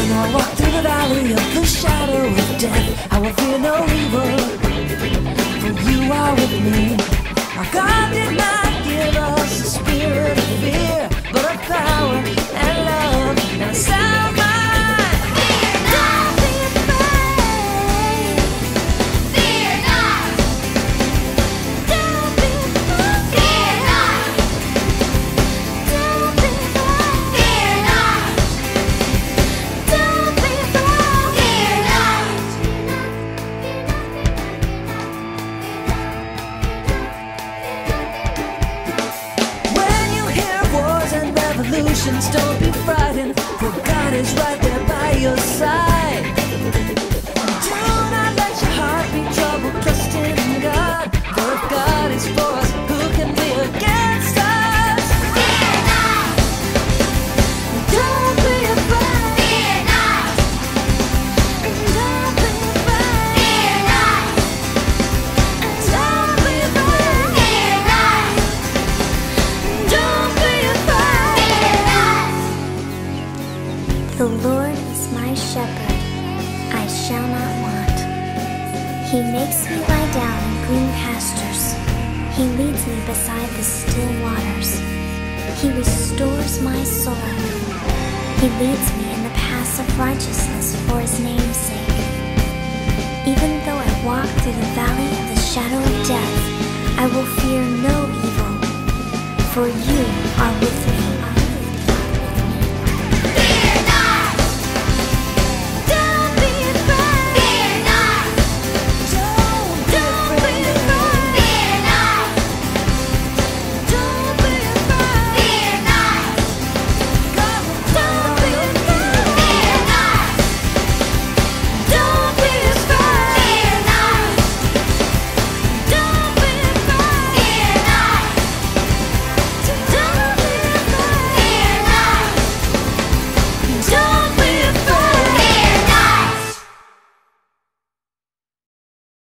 When I walk through the valley of the shadow of death, I will fear no evil, for you are with me. Our God did not give us a spirit of fear, but of power and love and a sound mind. Fear not, be afraid. Fear not, don't be afraid. Fear not, don't be afraid. Fear not, don't be afraid. Fear not. When you hear wars and revolutions, don't be frightened, for God is right there by your side. Do not let your heart be troubled, trust in God, for if God is for us, who can be against us? Fear not, Don't be afraid. fear not, Don't be afraid. fear not, Don't be afraid. fear not, Don't be afraid. fear not. The Lord is my shepherd, I shall not want. He makes me lie down in green pastures. He leads me beside the still waters. He restores my soul. He leads me in the paths of righteousness for his name's sake. Even though I walk through the valley of the shadow of death, I will fear no evil, for you are with me.